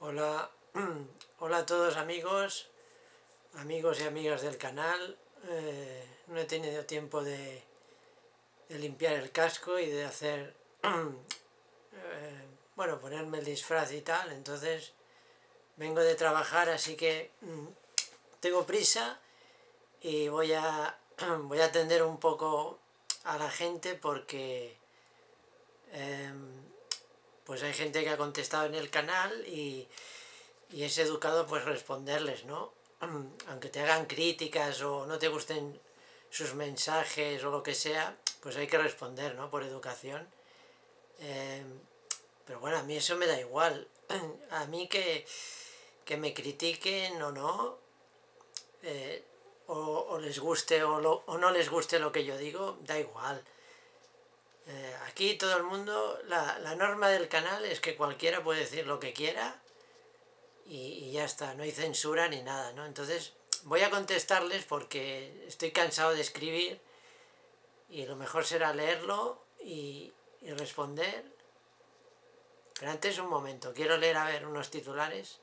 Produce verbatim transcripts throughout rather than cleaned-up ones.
Hola, hola a todos amigos, amigos y amigas del canal. Eh, no he tenido tiempo de, de limpiar el casco y de hacer, eh, bueno, ponerme el disfraz y tal, entonces vengo de trabajar, así que mm, tengo prisa y voy a, voy a atender un poco a la gente porque eh, pues hay gente que ha contestado en el canal y, y es educado pues responderles, ¿no? Aunque te hagan críticas o no te gusten sus mensajes o lo que sea, pues hay que responder, ¿no? Por educación. Eh, pero bueno, a mí eso me da igual. A mí que, que me critiquen o no, eh, o, o les guste o, lo, o no les guste lo que yo digo, da igual. Eh, aquí todo el mundo, la, la norma del canal es que cualquiera puede decir lo que quiera y, y ya está, no hay censura ni nada, ¿no? Entonces voy a contestarles porque estoy cansado de escribir y lo mejor será leerlo y, y responder. Pero antes un momento, quiero leer a ver unos titulares.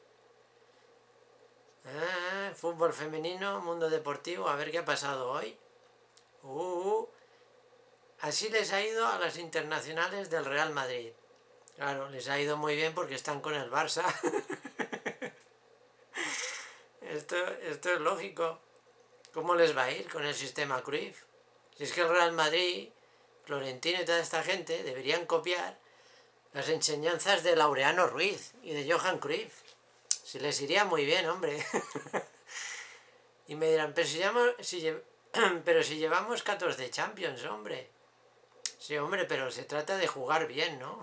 Ah, fútbol femenino, mundo deportivo, a ver qué ha pasado hoy. Uh, así les ha ido a las internacionales del Real Madrid. Claro, les ha ido muy bien porque están con el Barça. esto, esto es lógico. ¿Cómo les va a ir con el sistema Cruyff? Si es que el Real Madrid, Florentino y toda esta gente deberían copiar las enseñanzas de Laureano Ruiz y de Johan Cruyff. Si les iría muy bien, hombre. Y me dirán, pero si, llevamos, si, pero si llevamos catorce Champions, hombre. Sí, hombre, pero se trata de jugar bien, ¿no?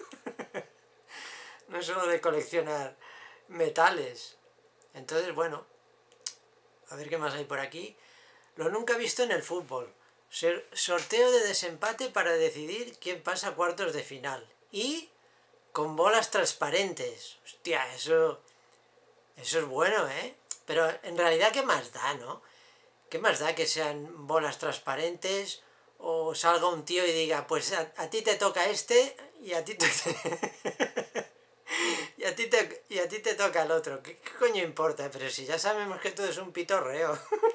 No es solo de coleccionar metales. Entonces, bueno, a ver qué más hay por aquí. Lo nunca visto en el fútbol. Sorteo de desempate para decidir quién pasa a cuartos de final. Y con bolas transparentes. Hostia, eso, eso es bueno, ¿eh? Pero en realidad, ¿qué más da, no? ¿Qué más da que sean bolas transparentes o salga un tío y diga, pues a, a ti te toca este y a ti te... y, a ti te y a ti te toca el otro? ¿Qué, qué coño importa? Pero si ya sabemos que todo es un pitorreo.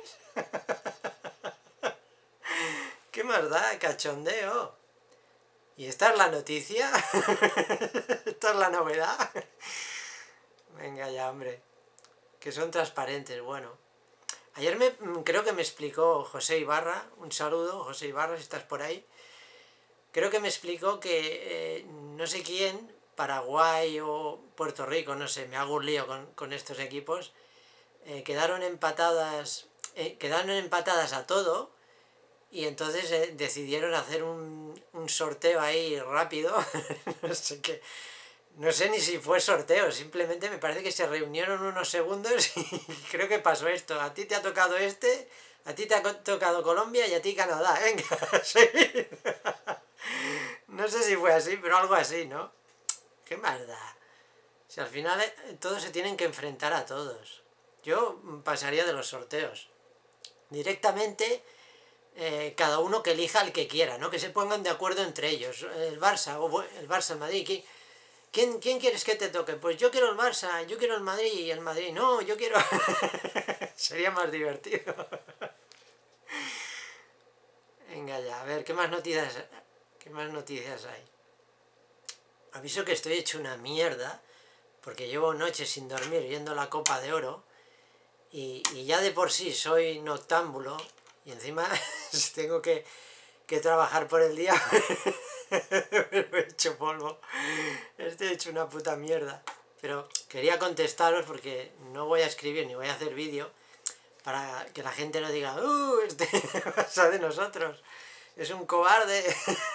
¿Qué más da? Cachondeo. ¿Y esta es la noticia? ¿Esta es la novedad? Venga ya, hombre. Que son transparentes, bueno. Ayer me, creo que me explicó José Ibarra, un saludo, José Ibarra, si estás por ahí. Creo que me explicó que eh, no sé quién, Paraguay o Puerto Rico, no sé, me hago un lío con, con estos equipos, eh, quedaron empatadas, eh, quedaron empatadas a todo. Y entonces eh, decidieron hacer un, un sorteo ahí rápido, no sé qué, no sé ni si fue sorteo, simplemente me parece que se reunieron unos segundos y creo que pasó esto. A ti te ha tocado este, a ti te ha tocado Colombia y a ti Canadá, venga, sí. No sé si fue así, pero algo así, ¿no? ¿Qué más da? Si al final eh, todos se tienen que enfrentar a todos. Yo pasaría de los sorteos. Directamente... Eh, cada uno que elija al que quiera, ¿no? Que se pongan de acuerdo entre ellos. El Barça, o el Barça, el Madrid. ¿Quién, ¿Quién quieres que te toque? Pues yo quiero el Barça, yo quiero el Madrid y el Madrid. No, yo quiero... Sería más divertido. Venga ya, a ver, ¿qué más noticias, qué más noticias hay? Aviso que estoy hecho una mierda, porque llevo noches sin dormir viendo la Copa de Oro, y, y ya de por sí soy noctámbulo, y encima tengo que, que trabajar por el día. Me he hecho polvo. Estoy hecho una puta mierda. Pero quería contestaros porque no voy a escribir ni voy a hacer vídeo para que la gente no diga, ¡uh! Este pasa de nosotros. Es un cobarde.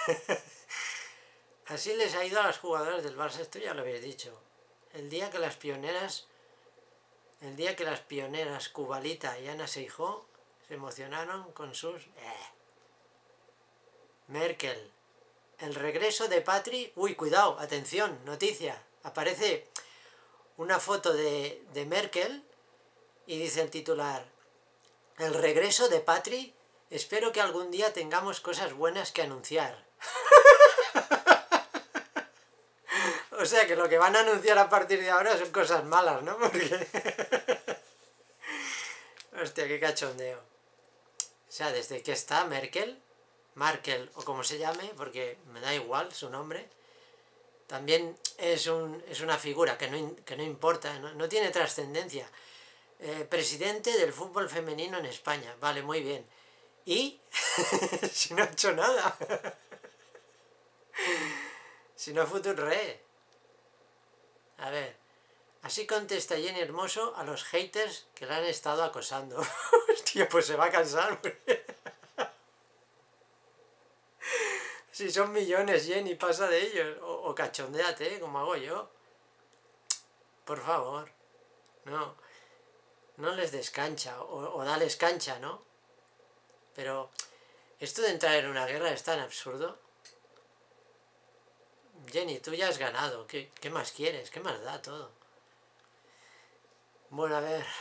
Así les ha ido a las jugadoras del Barça. Esto ya lo habéis dicho. El día que las pioneras... El día que las pioneras Cubalita y Ana Seijó se emocionaron con sus... Eh. Merkel. El regreso de Patri... Uy, cuidado, atención, noticia. Aparece una foto de, de Merkel y dice el titular: el regreso de Patri, espero que algún día tengamos cosas buenas que anunciar. O sea que lo que van a anunciar a partir de ahora son cosas malas, ¿no? Porque... Hostia, qué cachondeo. O sea, desde que está Merkel, Markel o como se llame, porque me da igual su nombre, también es, un, es una figura que no, que no importa, no, no tiene trascendencia. Eh, presidente del fútbol femenino en España, vale, muy bien. ¿Y? Si no ha hecho nada. Si no fue re. A ver, así contesta Jenny Hermoso a los haters que la han estado acosando. Hostia, pues se va a cansar. Si son millones, Jenny, pasa de ellos. O, o cachondéate, como hago yo. Por favor. No. No les des cancha. O, o dales cancha, ¿no? Pero esto de entrar en una guerra es tan absurdo. Jenny, tú ya has ganado. ¿Qué, qué más quieres? ¿Qué más da todo? Bueno, a ver.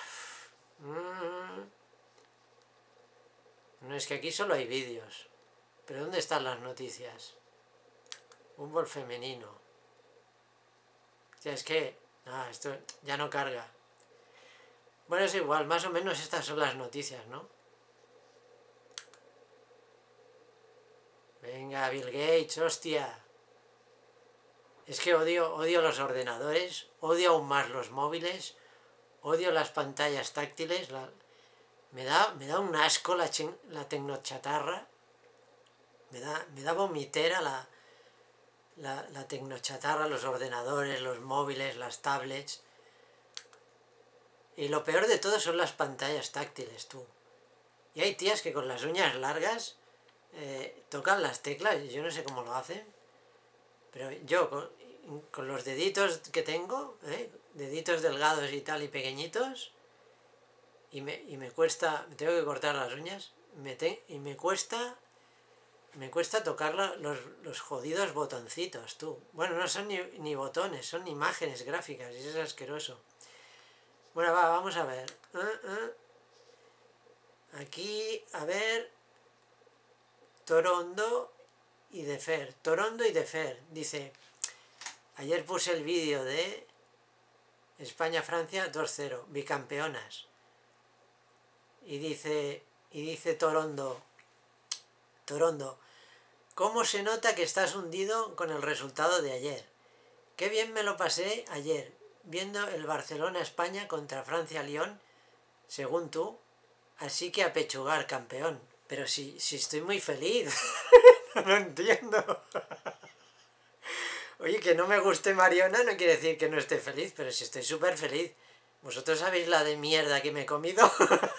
No, es que aquí solo hay vídeos. ¿Pero dónde están las noticias? Fútbol femenino. O sea, es que... Ah, esto ya no carga. Bueno, es igual. Más o menos estas son las noticias, ¿no? Venga, Bill Gates, hostia. Es que odio, odio los ordenadores, odio aún más los móviles, odio las pantallas táctiles, la, me, da, me da un asco la, la tecnochatarra, me da, me da vomitera la, la, la tecnochatarra, los ordenadores, los móviles, las tablets. Y lo peor de todo son las pantallas táctiles, tú. Y hay tías que con las uñas largas eh, tocan las teclas, yo no sé cómo lo hacen, pero yo con, con los deditos que tengo, ¿eh? deditos delgados y tal y pequeñitos, y me, y me cuesta, me tengo que cortar las uñas, me te, y me cuesta, me cuesta tocar los, los jodidos botoncitos, tú. Bueno, no son ni, ni botones, son imágenes gráficas, y eso es asqueroso. Bueno, va, vamos a ver. Uh, uh. Aquí, a ver, Torondo y Defer, Torondo y Defer, dice, ayer puse el vídeo de España-Francia dos cero, bicampeonas, y dice, y dice Torondo, Torondo, ¿cómo se nota que estás hundido con el resultado de ayer? Qué bien me lo pasé ayer, viendo el Barcelona-España contra Francia-Lyon, según tú, así que a pechugar, campeón. Pero si, si estoy muy feliz, no lo entiendo. Oye, que no me guste Mariona no quiere decir que no esté feliz, pero si estoy súper feliz. ¿Vosotros sabéis la de mierda que me he comido?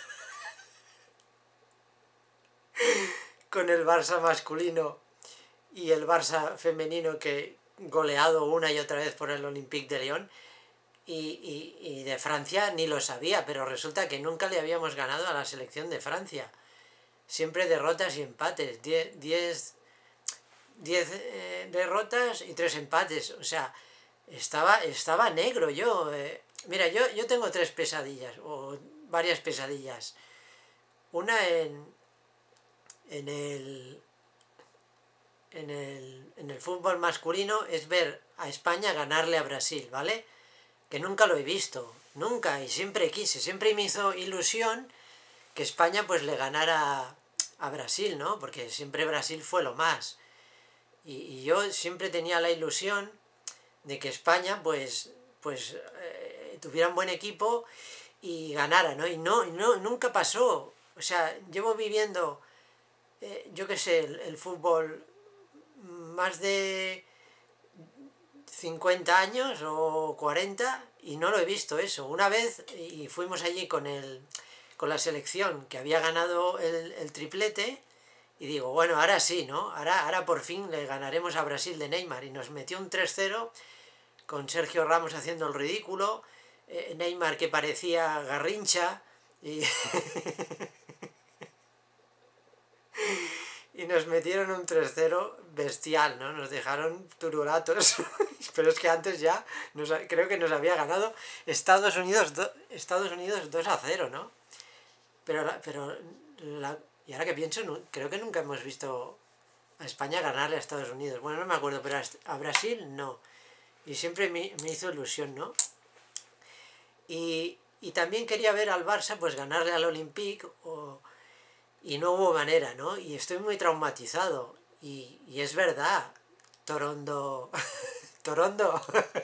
Con el Barça masculino y el Barça femenino que goleado una y otra vez por el Olympique de Lyon. Y, y, y de Francia ni lo sabía, pero resulta que nunca le habíamos ganado a la selección de Francia. Siempre derrotas y empates, diez eh, derrotas y tres empates, o sea, estaba, estaba negro yo. Eh. Mira, yo, yo tengo tres pesadillas, o varias pesadillas. Una en, en, el, en, el, en el fútbol masculino es ver a España ganarle a Brasil, ¿vale? Que nunca lo he visto, nunca, y siempre quise, siempre me hizo ilusión que España pues le ganara a Brasil, ¿no? Porque siempre Brasil fue lo más. Y, y yo siempre tenía la ilusión de que España pues, pues eh, tuviera un buen equipo y ganara, ¿no? Y no, y no nunca pasó. O sea, llevo viviendo, eh, yo qué sé, el, el fútbol más de cincuenta años o cuarenta y no lo he visto eso. Una vez, y fuimos allí con el... con la selección que había ganado el, el triplete, y digo, bueno, ahora sí, ¿no? Ahora, ahora por fin le ganaremos a Brasil de Neymar, y nos metió un tres cero con Sergio Ramos haciendo el ridículo, eh, Neymar que parecía Garrincha, y, y nos metieron un tres cero bestial, ¿no? Nos dejaron turulatos, pero es que antes ya nos, creo que nos había ganado Estados Unidos, do, Estados Unidos dos a cero, ¿no? Pero, la, pero la, y ahora que pienso, no, creo que nunca hemos visto a España ganarle a Estados Unidos. Bueno, no me acuerdo, pero a, a Brasil no. y siempre me, me hizo ilusión, ¿no? Y, y también quería ver al Barça pues ganarle al Olympique o, y no hubo manera, ¿no? Y estoy muy traumatizado y, y es verdad, Torondo, Torondo,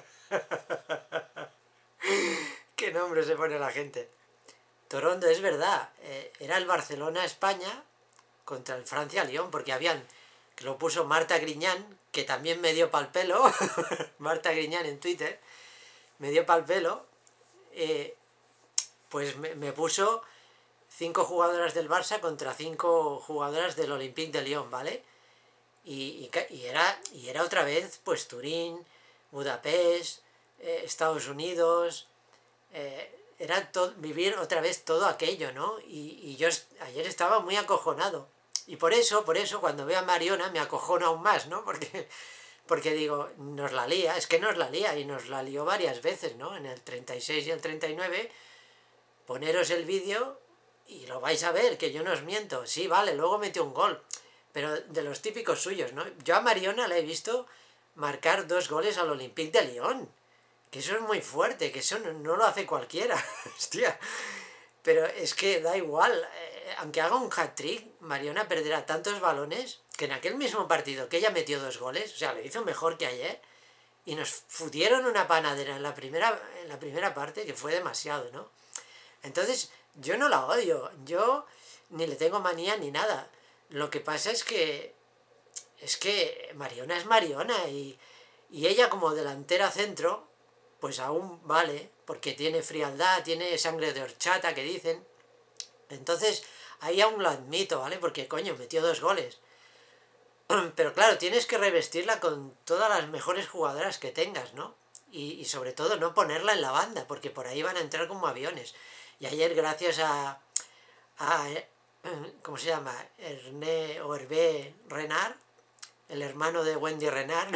qué nombre se pone la gente. Torondo, es verdad, eh, era el Barcelona-España contra el Francia-Lyon, porque habían, que lo puso Marta Griñán, que también me dio pa'l pelo, Marta Griñán en Twitter, me dio pa'l pelo, eh, pues me, me puso cinco jugadoras del Barça contra cinco jugadoras del Olympique de Lyon, ¿vale? Y, y, y, era, y era otra vez, pues Turín, Budapest, eh, Estados Unidos, eh, era to, vivir otra vez todo aquello, ¿no? Y, y yo ayer estaba muy acojonado. Y por eso, por eso, cuando veo a Mariona me acojono aún más, ¿no? Porque, porque digo, nos la lía, es que nos la lía, y nos la lió varias veces, ¿no? En el treinta y seis y el treinta y nueve, poneros el vídeo y lo vais a ver, que yo no os miento. Sí, vale, luego metió un gol, pero de los típicos suyos, ¿no? Yo a Mariona la he visto marcar dos goles al Olympique de Lyon, que eso es muy fuerte, que eso no, no lo hace cualquiera, hostia. Pero es que da igual, eh, aunque haga un hat-trick, Mariona perderá tantos balones que en aquel mismo partido que ella metió dos goles, o sea, lo hizo mejor que ayer, y nos futieron una panadera en la primera, en la primera parte que fue demasiado, ¿no? Entonces, yo no la odio, yo ni le tengo manía ni nada. Lo que pasa es que es que Mariona es Mariona y, y ella como delantera centro, pues aún vale, porque tiene frialdad, tiene sangre de horchata, que dicen. Entonces, ahí aún lo admito, ¿vale? Porque, coño, metió dos goles. Pero claro, tienes que revestirla con todas las mejores jugadoras que tengas, ¿no? Y, y sobre todo no ponerla en la banda, porque por ahí van a entrar como aviones. Y ayer, gracias a, a ¿cómo se llama? Herné o Hervé Renard, el hermano de Wendy Renard.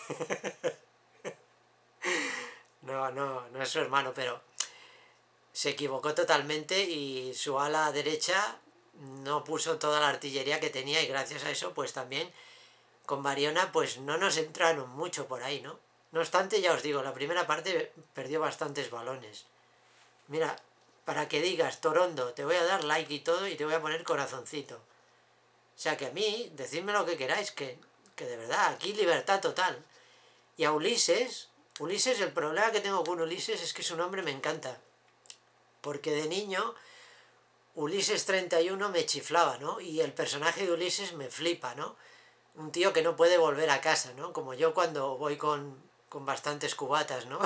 no, no, no es su hermano, pero se equivocó totalmente y su ala derecha no puso toda la artillería que tenía, y gracias a eso pues también con Mariona pues no nos entraron mucho por ahí, ¿no? No obstante, ya os digo, la primera parte perdió bastantes balones. Mira, para que digas, Torondo, te voy a dar like y todo y te voy a poner corazoncito. O sea que a mí, decidme lo que queráis, que, que de verdad, aquí libertad total. Y a Ulises, Ulises, el problema que tengo con Ulises es que su nombre me encanta. Porque de niño, Ulises treinta y uno me chiflaba, ¿no? Y el personaje de Ulises me flipa, ¿no? Un tío que no puede volver a casa, ¿no? Como yo cuando voy con, con bastantes cubatas, ¿no?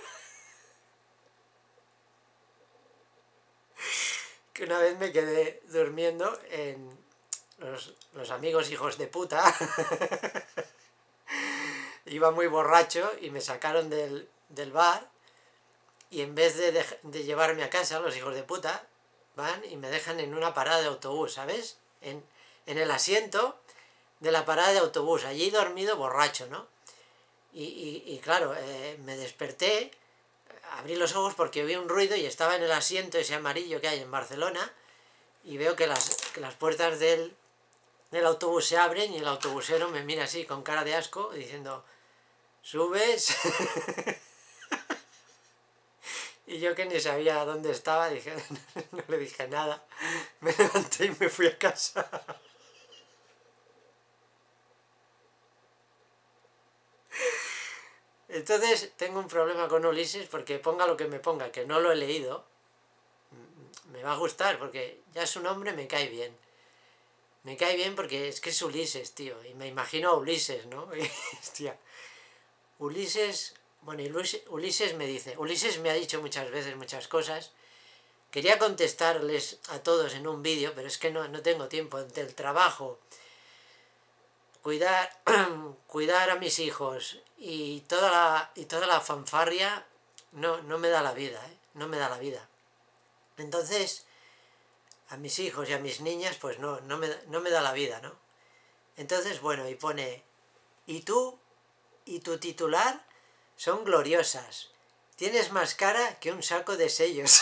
Que una vez me quedé durmiendo en los, los amigos hijos de puta. Iba muy borracho y me sacaron del, del bar, y en vez de, de, de llevarme a casa, los hijos de puta van y me dejan en una parada de autobús, ¿sabes? En, en el asiento de la parada de autobús, allí dormido borracho, ¿no? Y, y, y claro, eh, me desperté, abrí los ojos porque vi un ruido y estaba en el asiento ese amarillo que hay en Barcelona, y veo que las, que las puertas del, del autobús se abren y el autobusero me mira así con cara de asco diciendo, ¿subes? Y yo, que ni sabía dónde estaba, dije, no le dije nada, me levanté y me fui a casa. Entonces tengo un problema con Ulises, porque ponga lo que me ponga, que no lo he leído, me va a gustar, porque ya su nombre me cae bien. Me cae bien porque es que es Ulises, tío, y me imagino a Ulises, ¿no? Hostia. Ulises, bueno, y Ulises me dice, Ulises me ha dicho muchas veces muchas cosas. Quería contestarles a todos en un vídeo, pero es que no, no tengo tiempo. Entre el trabajo, cuidar, cuidar a mis hijos y toda la, y toda la fanfarria, no, no me da la vida, ¿eh? No me da la vida. Entonces, a mis hijos y a mis niñas, pues no, no, me, no me da la vida, ¿no? Entonces, bueno, y pone, y tú y tu titular son gloriosas. Tienes más cara que un saco de sellos.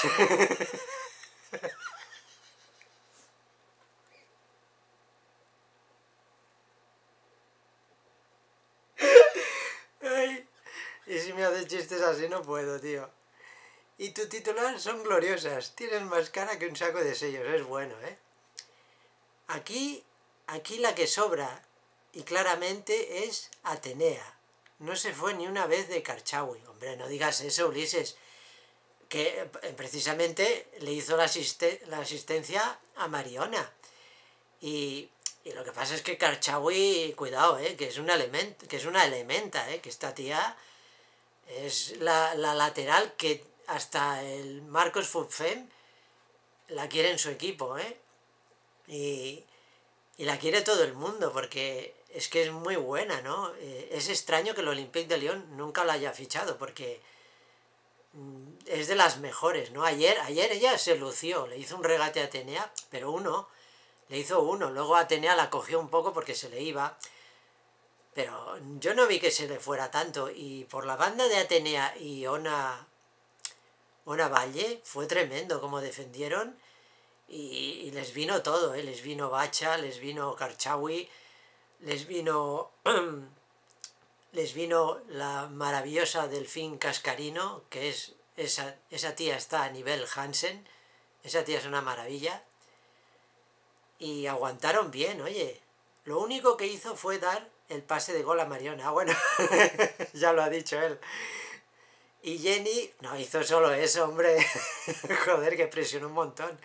Ay, Y si me haces chistes así no puedo, tío. Y tu titular son gloriosas. Tienes más cara que un saco de sellos. Es bueno, ¿eh? Aquí, aquí la que sobra, y claramente, es Atenea. No se fue ni una vez de Karchawi. Hombre, no digas eso, Ulises. Que precisamente le hizo la, asisten la asistencia a Mariona. Y, y lo que pasa es que Karchawi, cuidado, ¿eh? Que es una, element, que es una elementa, ¿eh? Que esta tía es la, la lateral que hasta el Marcos Fufem la quiere en su equipo, ¿eh? Y, y la quiere todo el mundo porque es que es muy buena, ¿no? Eh, es extraño que el Olympique de Lyon nunca la haya fichado porque es de las mejores, ¿no? Ayer, ayer ella se lució, le hizo un regate a Atenea, pero uno, le hizo uno, luego Atenea la cogió un poco porque se le iba, pero yo no vi que se le fuera tanto, y por la banda de Atenea y Ona, Ona Valle fue tremendo como defendieron, y, y les vino todo, ¿eh? Les vino Bacha, les vino Karchawi, les vino... les vino la maravillosa Delfín Cascarino, que es esa, esa tía está a nivel Hansen, esa tía es una maravilla, y aguantaron bien, oye. Lo único que hizo fue dar el pase de gol a Mariona. Ah, bueno, ya lo ha dicho él. Y Jenny no hizo solo eso, hombre. Joder, que presionó un montón.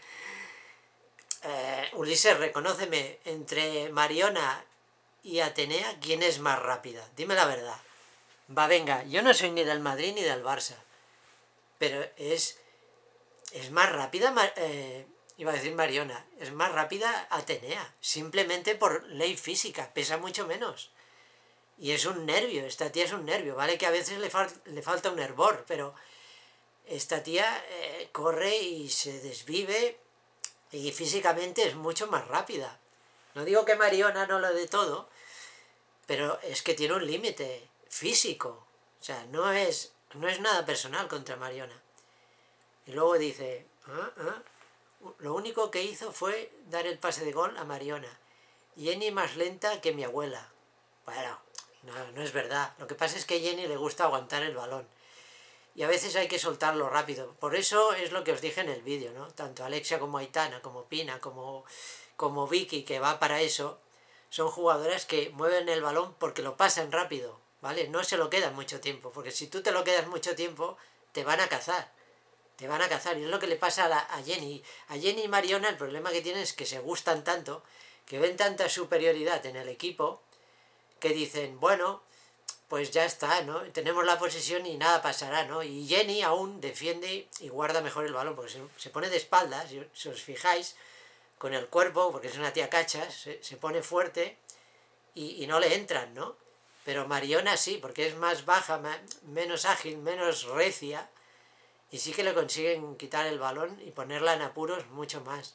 Eh, Ulises, reconóceme, entre Mariona y Atenea, ¿quién es más rápida? Dime la verdad. Va, venga, yo no soy ni del Madrid ni del Barça, pero es, es más rápida, eh, iba a decir Mariona, es más rápida Atenea, simplemente por ley física, pesa mucho menos. Y es un nervio, esta tía es un nervio, vale que a veces le, fal, le falta un hervor, pero esta tía eh, corre y se desvive y físicamente es mucho más rápida. No digo que Mariona no lo de todo, pero es que tiene un límite físico, o sea, no es, no es nada personal contra Mariona. Y luego dice, ¿ah, ah? Lo único que hizo fue dar el pase de gol a Mariona. Jenny más lenta que mi abuela. Bueno, no, no es verdad. Lo que pasa es que a Jenny le gusta aguantar el balón. Y a veces hay que soltarlo rápido. Por eso es lo que os dije en el vídeo, ¿no? Tanto Alexia como Aitana, como Pina, como, como Vicky, que va para eso, son jugadoras que mueven el balón porque lo pasan rápido, ¿vale? No se lo quedan mucho tiempo, porque si tú te lo quedas mucho tiempo, te van a cazar. Te van a cazar, y es lo que le pasa a, la, a Jenny. A Jenny y Mariona el problema que tienen es que se gustan tanto, que ven tanta superioridad en el equipo, que dicen, bueno, pues ya está, ¿no? Tenemos la posesión y nada pasará, ¿no? Y Jenny aún defiende y guarda mejor el balón, porque se, se pone de espaldas, si, si os fijáis, con el cuerpo, porque es una tía cachas, se, se pone fuerte y, y no le entran, ¿no? Pero Mariona sí, porque es más baja, más, menos ágil, menos recia, y sí que le consiguen quitar el balón y ponerla en apuros mucho más.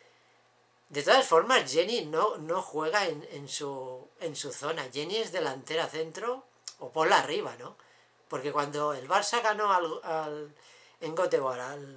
De todas formas, Jenny no, no juega en, en, su, en su zona. Jenny es delantera centro o ponla arriba, ¿no? Porque cuando el Barça ganó al, al, en Göteborg al,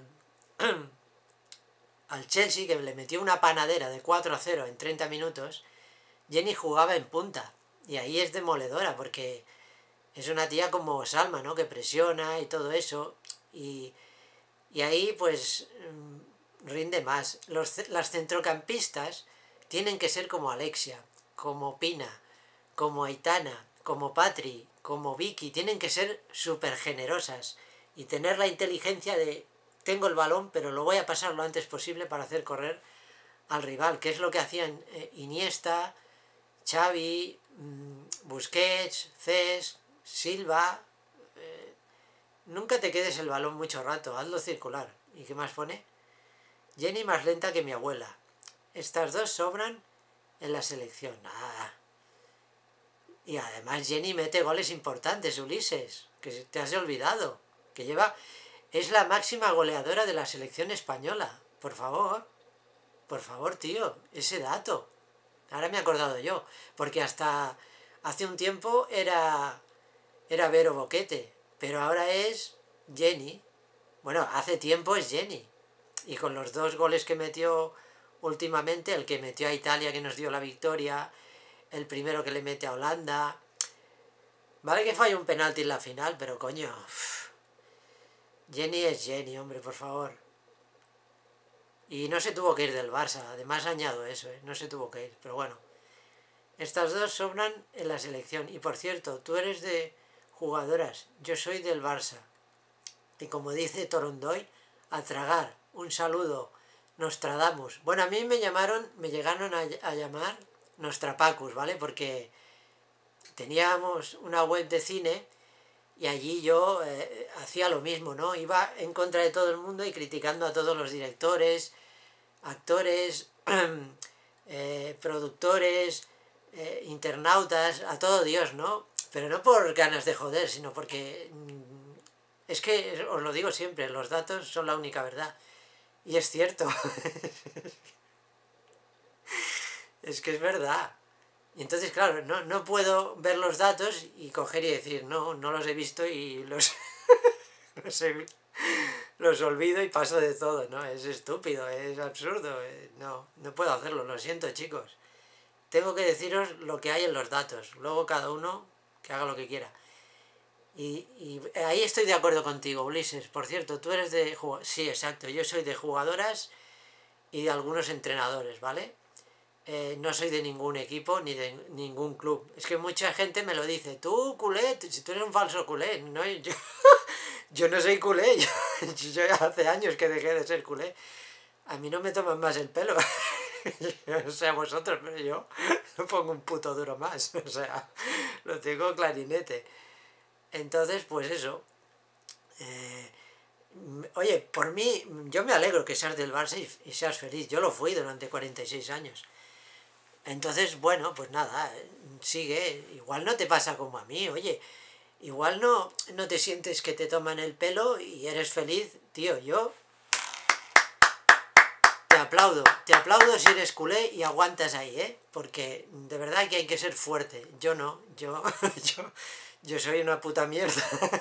al Chelsea, que le metió una panadera de cuatro a cero en treinta minutos, Jenny jugaba en punta. Y ahí es demoledora, porque es una tía como Salma, ¿no? Que presiona y todo eso. Y, y ahí, pues, rinde más. Los, las centrocampistas tienen que ser como Alexia, como Pina, como Aitana, como Patri, como Vicky. Tienen que ser súper generosas y tener la inteligencia de tengo el balón, pero lo voy a pasar lo antes posible para hacer correr al rival, que es lo que hacían eh, Iniesta, Xavi, Busquets, Cés, Silva. Eh, nunca te quedes el balón mucho rato, hazlo circular. ¿Y qué más pone? Jenny más lenta que mi abuela. Estas dos sobran en la selección. Ah. Y además Jenny mete goles importantes, Ulises, que te has olvidado. Que lleva... Es la máxima goleadora de la selección española. Por favor. Por favor, tío. Ese dato. Ahora me he acordado yo. Porque hasta hace un tiempo era... Era Vero Boquete. Pero ahora es Jenny. Bueno, hace tiempo es Jenny. Y con los dos goles que metió últimamente, el que metió a Italia que nos dio la victoria, el primero que le mete a Holanda, Vale que falló un penalti en la final, pero coño... uff, Jenny es Jenny, hombre, por favor. Y no se tuvo que ir del Barça, además añado eso, ¿eh? No se tuvo que ir, pero bueno. Estas dos sobran en la selección. Y por cierto, tú eres de jugadoras, yo soy del Barça. Y como dice Torondoy, a tragar. Un saludo, Nostradamus. Bueno, a mí me llamaron, me llegaron a, a llamar Nostrapacus, ¿vale? Porque teníamos una web de cine y allí yo eh, hacía lo mismo, ¿no? Iba en contra de todo el mundo y criticando a todos los directores, actores, eh, productores, eh, internautas, a todo Dios, ¿no? Pero no por ganas de joder, sino porque... Mmm, es que, os lo digo siempre, los datos son la única verdad. Y es cierto. Es que es verdad. Y entonces, claro, no, no puedo ver los datos y coger y decir, no, no los he visto y los, los, he, los olvido y paso de todo, ¿no? Es estúpido, es absurdo. No, no puedo hacerlo, lo siento, chicos. Tengo que deciros lo que hay en los datos. Luego cada uno que haga lo que quiera. Y, y ahí estoy de acuerdo contigo, Ulises. Por cierto, tú eres de... Sí, exacto, yo soy de jugadoras y de algunos entrenadores, ¿vale? Eh, no soy de ningún equipo ni de ningún club. Es que mucha gente me lo dice, tú culé, si tú eres un falso culé. No, yo, yo no soy culé, yo, yo hace años que dejé de ser culé. A mí no me toman más el pelo. No sé a vosotros, pero yo no pongo un puto duro más. O sea, lo tengo clarinete. Entonces, pues eso. Eh, oye, por mí, yo me alegro que seas del Barça y, y seas feliz. Yo lo fui durante cuarenta y seis años. Entonces, bueno, pues nada, sigue. Igual no te pasa como a mí, oye. Igual no, no te sientes que te toman el pelo y eres feliz. Tío, yo te aplaudo. Te aplaudo si eres culé y aguantas ahí, ¿eh? Porque de verdad que hay que ser fuerte. Yo no, yo... yo Yo soy una puta mierda.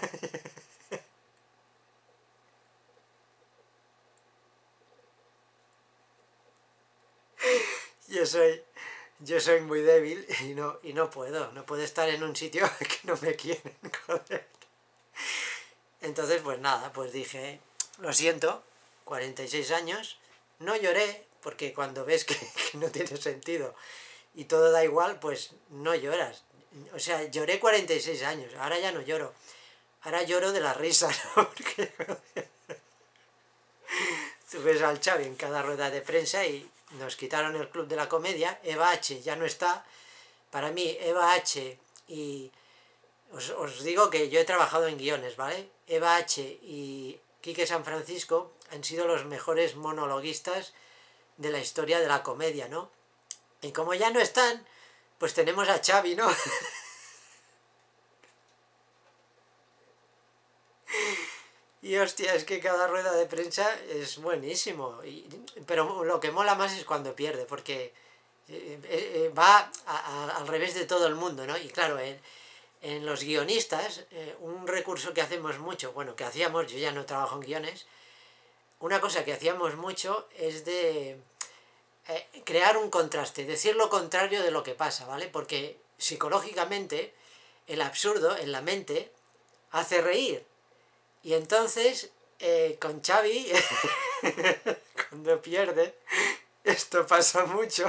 Yo soy... Yo soy muy débil y no, y no puedo. No puedo estar en un sitio que no me quieren, joder. Entonces, pues nada, pues dije... Lo siento, cuarenta y seis años. No lloré, porque cuando ves que, que no tiene sentido y todo da igual, pues no lloras. O sea, lloré cuarenta y seis años, ahora ya no lloro. Ahora lloro de la risa, ¿no? Porque tú ves al Xavi en cada rueda de prensa y nos quitaron el Club de la Comedia. Eva H ya no está. Para mí, Eva H y... Os, os digo que yo he trabajado en guiones, ¿vale? Eva H y Quique San Francisco han sido los mejores monologuistas de la historia de la comedia, ¿no? Y como ya no están... Pues tenemos a Xavi, ¿no? Y hostia, es que cada rueda de prensa es buenísimo. Y, pero lo que mola más es cuando pierde, porque eh, eh, va a, a, al revés de todo el mundo, ¿no? Y claro, en, en los guionistas, eh, un recurso que hacemos mucho, bueno, que hacíamos, yo ya no trabajo en guiones, una cosa que hacíamos mucho es de... Eh, crear un contraste, decir lo contrario de lo que pasa, ¿vale? Porque psicológicamente el absurdo en la mente hace reír. Y entonces, eh, con Xavi, cuando pierde, esto pasa mucho.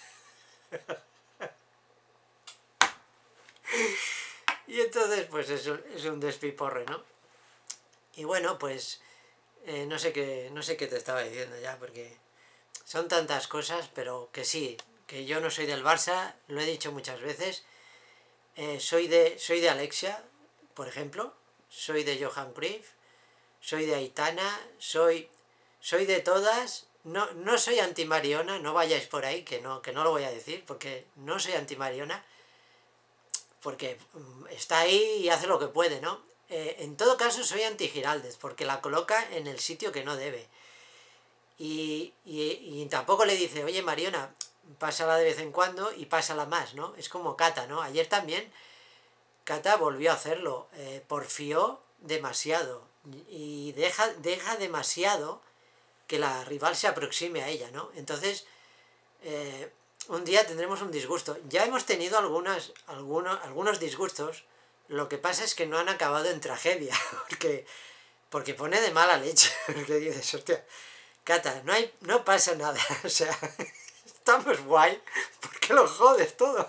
Y entonces, pues es un, es un despiporre, ¿no? Y bueno, pues eh, no sé qué, no sé qué te estaba diciendo ya, porque... Son tantas cosas, pero que sí, que yo no soy del Barça, lo he dicho muchas veces. Eh, soy, de, soy de Alexia, por ejemplo, soy de Johan Cruyff, soy de Aitana, soy, soy de todas. No, no soy anti-Mariona, no vayáis por ahí, que no, que no lo voy a decir, porque no soy anti-Mariona, porque está ahí y hace lo que puede, ¿no? Eh, en todo caso soy anti-Giraldez, porque la coloca en el sitio que no debe. Y, y, y tampoco le dice, oye Mariona, pásala de vez en cuando y pásala más, ¿no? Es como Cata, ¿no? Ayer también Cata volvió a hacerlo, eh, porfió demasiado y deja, deja demasiado que la rival se aproxime a ella, ¿no? Entonces, eh, un día tendremos un disgusto. Ya hemos tenido algunas, algunos, algunos disgustos Lo que pasa es que no han acabado en tragedia, porque, porque pone de mala leche, porque dices, hostia, Cata, no, hay, no pasa nada, o sea, estamos guay, ¿por qué lo jodes todo?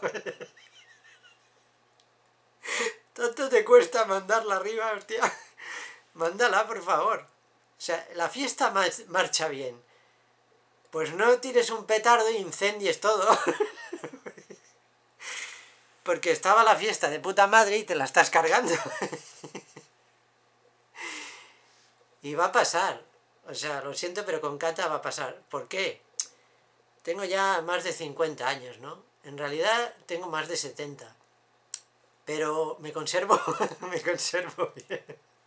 Tanto te cuesta mandarla arriba, hostia, mándala, por favor. O sea, la fiesta marcha bien, pues no tires un petardo e incendies todo. Porque estaba la fiesta de puta madre y te la estás cargando. Y va a pasar. O sea, lo siento, pero con Cata va a pasar. ¿Por qué? Tengo ya más de cincuenta años, ¿no? En realidad tengo más de setenta. Pero me conservo, me conservo bien.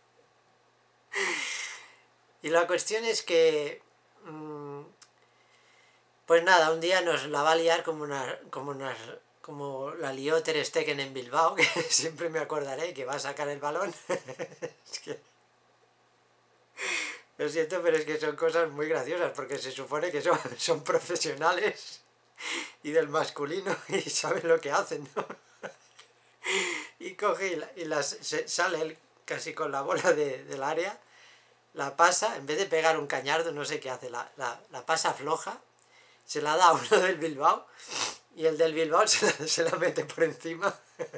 Y la cuestión es que... Mmm, pues nada, un día nos la va a liar como una... Como unas, como la lió Ter Stegen en Bilbao, que siempre me acordaré que va a sacar el balón. Es que... Lo siento, pero es que son cosas muy graciosas, porque se supone que son, son profesionales y del masculino y saben lo que hacen, ¿no? Y coge y, la, y las, se, sale él casi con la bola de, del área, la pasa, en vez de pegar un cañardo, no sé qué hace, la, la, la pasa floja, se la da a uno del Bilbao y el del Bilbao se la, se la mete por encima.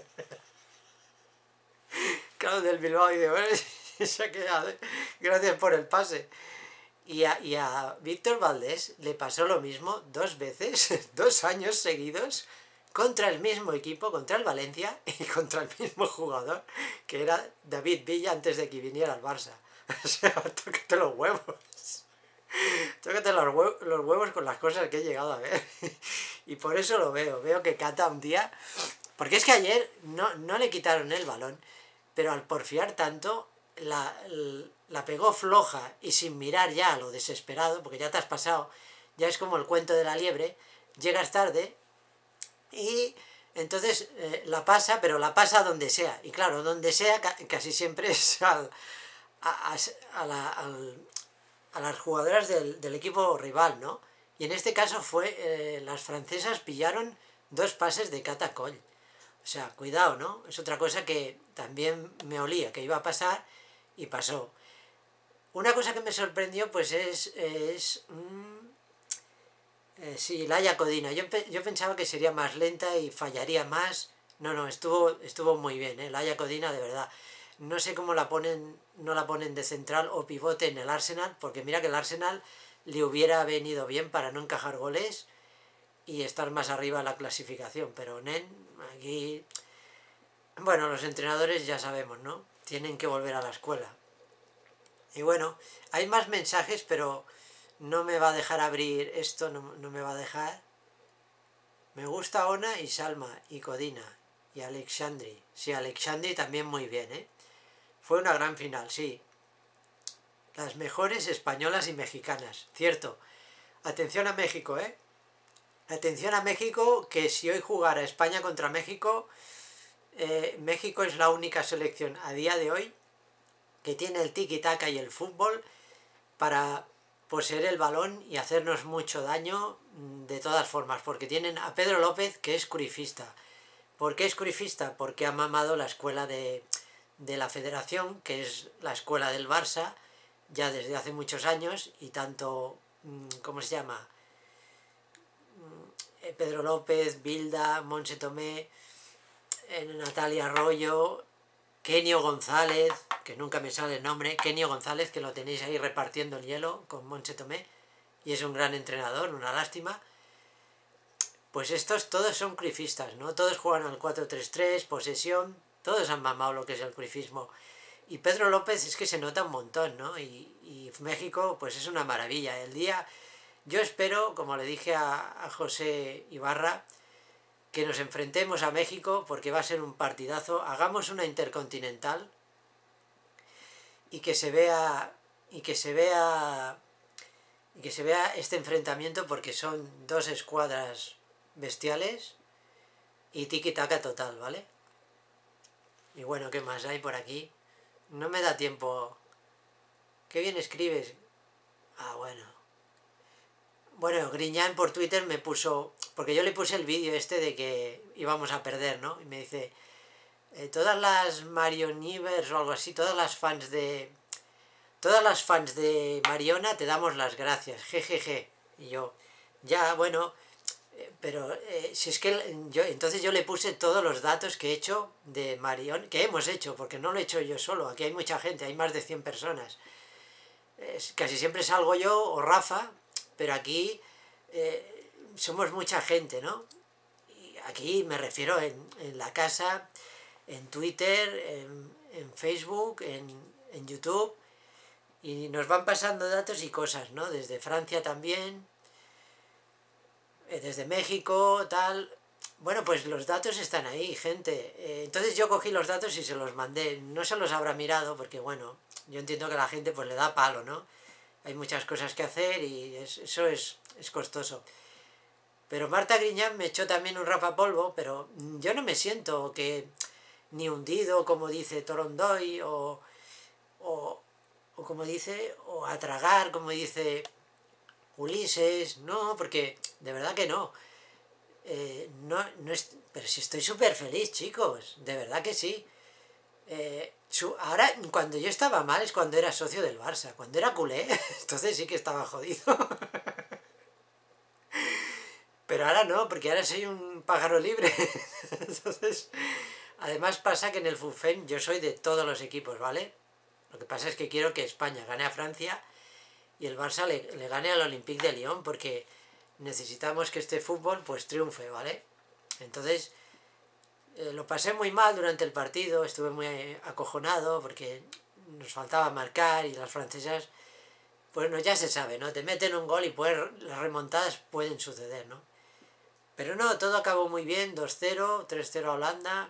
Claro, del Bilbao dice, bueno, se queda, gracias por el pase. Y a, y a Víctor Valdés le pasó lo mismo dos veces, dos años seguidos, contra el mismo equipo, contra el Valencia y contra el mismo jugador, que era David Villa antes de que viniera al Barça. O sea, tócate los huevos. Tócate los huevos, los huevos con las cosas que he llegado a ver. Y por eso lo veo. Veo que Cata un día... Porque es que ayer no, no le quitaron el balón, pero al porfiar tanto, la, la pegó floja y sin mirar ya a lo desesperado, porque ya te has pasado, ya es como el cuento de la liebre, llegas tarde y entonces eh, la pasa, pero la pasa donde sea. Y claro, donde sea casi siempre es al, a, a, a, la, al, a las jugadoras del, del equipo rival, ¿no? Y en este caso fue, eh, las francesas pillaron dos pases de Cata Coll. O sea, cuidado, ¿no? Es otra cosa que también me olía, que iba a pasar y pasó. Una cosa que me sorprendió, pues es... es mmm, eh, sí, Laia Codina. Yo, yo pensaba que sería más lenta y fallaría más. No, no, estuvo, estuvo muy bien, ¿eh? Laia Codina, de verdad. No sé cómo la ponen, no la ponen de central o pivote en el Arsenal, porque mira que el Arsenal le hubiera venido bien para no encajar goles y estar más arriba en la clasificación, pero Nen, aquí... Bueno, los entrenadores ya sabemos, ¿no? Tienen que volver a la escuela. Y bueno, hay más mensajes, pero no me va a dejar abrir esto, no, no me va a dejar. Me gusta Ona y Salma, y Codina, y Alexandri. Sí, Alexandri también muy bien, ¿eh? Fue una gran final, sí. Las mejores españolas y mexicanas, cierto. Atención a México, ¿eh? Atención a México, que si hoy jugara España contra México, eh, México es la única selección a día de hoy que tiene el tiki-taka y el fútbol para poseer el balón y hacernos mucho daño de todas formas, porque tienen a Pedro López, que es curifista. ¿Por qué es curifista? Porque ha mamado la escuela de, de la Federación, que es la escuela del Barça, ya desde hace muchos años, y tanto, ¿cómo se llama? Pedro López, Bilda, Montse Tomé, Natalia Arroyo, Kenio González, que nunca me sale el nombre, Kenio González, que lo tenéis ahí repartiendo el hielo con Montse Tomé, y es un gran entrenador, una lástima. Pues estos todos son crifistas, ¿no? Todos juegan al cuatro tres tres, posesión, todos han mamado lo que es el crifismo. Y Pedro López es que se nota un montón, ¿no? Y, y México, pues es una maravilla. El día... Yo espero, como le dije a, a José Ibarra, que nos enfrentemos a México, porque va a ser un partidazo. Hagamos una intercontinental y que se vea y que se vea y que se vea este enfrentamiento, porque son dos escuadras bestiales y tiki-taka total, ¿vale? Y bueno, ¿qué más hay por aquí? No me da tiempo. Qué bien escribes. Ah, bueno. Bueno, Griñán por Twitter me puso... Porque yo le puse el vídeo este de que íbamos a perder, ¿no? Y me dice... eh, todas las Marionivers o algo así, todas las fans de... Todas las fans de Mariona te damos las gracias, jejeje. Y yo, ya, bueno, eh, pero eh, si es que yo, entonces yo le puse todos los datos que he hecho de Mariona, que hemos hecho, porque no lo he hecho yo solo, aquí hay mucha gente, hay más de cien personas. Eh, casi siempre salgo yo o Rafa, pero aquí eh, somos mucha gente, ¿no? Y aquí me refiero en, en la casa, en Twitter, en, en Facebook, en, en YouTube. Y nos van pasando datos y cosas, ¿no? Desde Francia también, desde México, tal. Bueno, pues los datos están ahí, gente. Eh, entonces yo cogí los datos y se los mandé. No se los habrá mirado porque, bueno, yo entiendo que a la gente pues le da palo, ¿no? Hay muchas cosas que hacer y es, eso es, es costoso. Pero Marta Griñán me echó también un rapapolvo, pero yo no me siento que ni hundido, como dice Torondoy, o... o o como dice, o a tragar, como dice Ulises, no, porque de verdad que no. Eh, no, no es, pero si estoy súper feliz, chicos, de verdad que sí. Eh, su, ahora, cuando yo estaba mal es cuando era socio del Barça, cuando era culé, entonces sí que estaba jodido. Pero ahora no, porque ahora soy un pájaro libre. Entonces, además pasa que en el FUFEN yo soy de todos los equipos, ¿vale? Lo que pasa es que quiero que España gane a Francia y el Barça le, le gane al Olympique de Lyon, porque necesitamos que este fútbol pues triunfe, ¿vale? Entonces, eh, lo pasé muy mal durante el partido, estuve muy acojonado porque nos faltaba marcar y las francesas, pues no, ya se sabe, ¿no? Te meten un gol y pues, las remontadas pueden suceder, ¿no? Pero no, todo acabó muy bien, dos cero, tres cero a Holanda.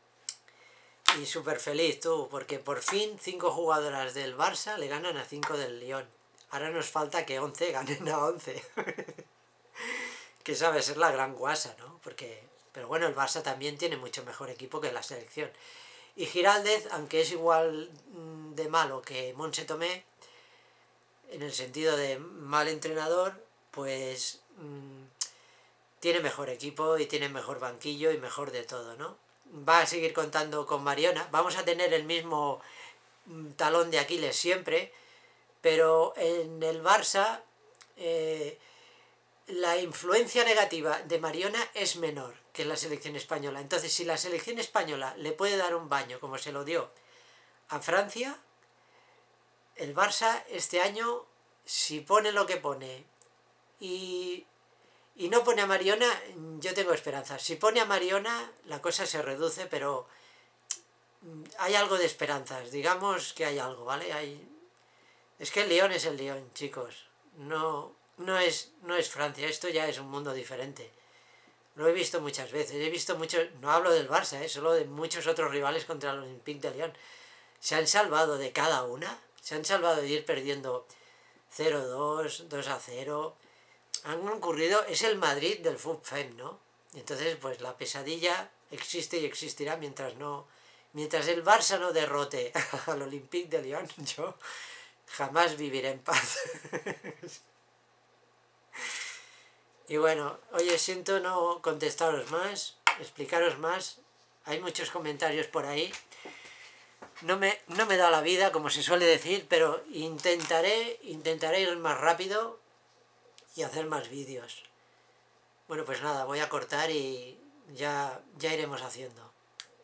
Y súper feliz tú, porque por fin cinco jugadoras del Barça le ganan a cinco del Lyon. Ahora nos falta que once ganen a once. Que sabe ser la gran guasa, ¿no? Porque, pero bueno, el Barça también tiene mucho mejor equipo que la selección. Y Giraldez, aunque es igual de malo que Montse Tomé, en el sentido de mal entrenador, pues mmm, tiene mejor equipo y tiene mejor banquillo y mejor de todo, ¿no? Va a seguir contando con Mariona, vamos a tener el mismo talón de Aquiles siempre, pero en el Barça eh, la influencia negativa de Mariona es menor que en la selección española. Entonces, si la selección española le puede dar un baño como se lo dio a Francia, el Barça este año, si pone lo que pone y... y no pone a Mariona, yo tengo esperanzas. Si pone a Mariona, la cosa se reduce, pero hay algo de esperanzas. Digamos que hay algo, ¿vale? Hay... Es que el León es el León, chicos. No, no, es, no es Francia, esto ya es un mundo diferente. Lo he visto muchas veces. He visto muchos... No hablo del Barça, ¿eh? Solo de muchos otros rivales contra el Olympique de Lyon. Se han salvado de cada una. Se han salvado de ir perdiendo cero dos, dos a cero... Han ocurrido, es el Madrid del FUFEM, ¿no? Entonces, pues la pesadilla existe y existirá mientras no... Mientras el Barça no derrote al Olympique de Lyon, yo jamás viviré en paz. Y bueno, oye, siento no contestaros más, explicaros más. Hay muchos comentarios por ahí. No me, no me da la vida, como se suele decir, pero intentaré, intentaré ir más rápido y hacer más vídeos. Bueno, pues nada, voy a cortar y ya, ya iremos haciendo.